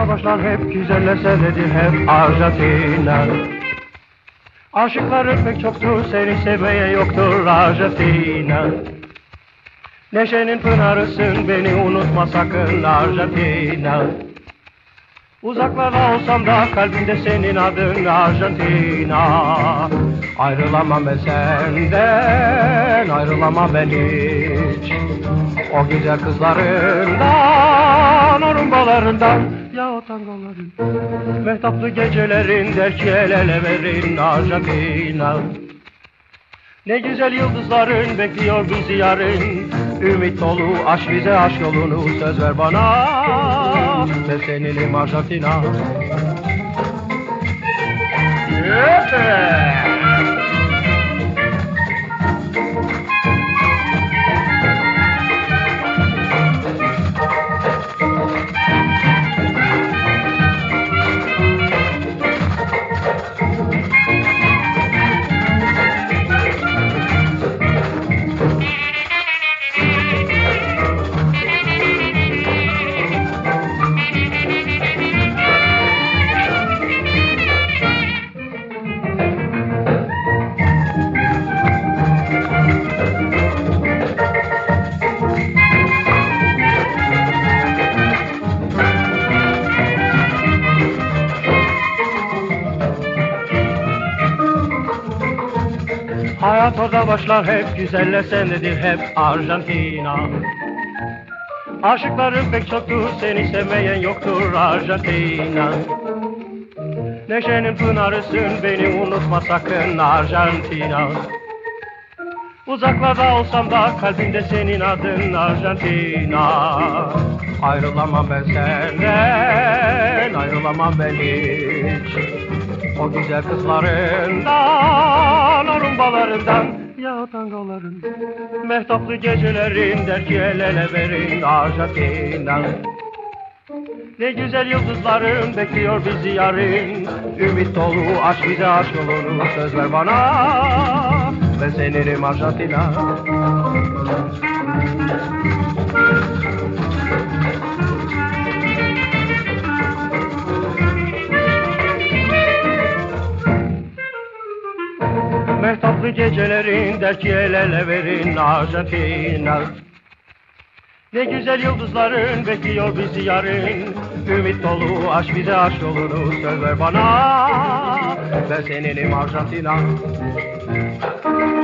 başlar hep güzeller senedi hep Arjantina. Aşıkların pek çoktur, seni sevmeye yoktur Arjantina. Neşenin pınarısın, beni unutma sakın Arjantina. Uzaklarda olsam da kalbimde senin adın Arjantina. Ayrılamam ben senden, ayrılamam ben hiç. O güzel kızlarından, o rumbalarından, ya o tangoların, mehtaplı gecelerin, der ki el ele verin Arjantina. Ne güzel yıldızların bekliyor bizi yarın, ümit dolu aşk bize aşk yolunu söz ver bana, ben seninim Arjantina. Hayat orada başlar hep, güzeller sendedir hep Arjantina. Aşıkların pek çoktur, seni sevmeyen yoktur Arjantina. Neşenin pınarısın, beni unutma sakın Arjantina. Uzaklarda olsam da kalbimde senin adın Arjantina. Ayrılamam ben senden, ayrılamam ben hiç. O güzel kızlarından, o rumbalarından, ya tangoların, mehtaplı gecelerin, der ki el ele verin Arjantina. Ne güzel yıldızların bekliyor bizi yarın, ümit dolu aşk bize aşk yolunu söz ver bana, ben seninim Arjantina. Mehtaplı gecelerin, der ki el ele verin Arjantina. Ne güzel yıldızların bekliyor bizi yarın, ümit dolu aşk bize aşk yolunu söz ver bana, ben seninim Arjantina.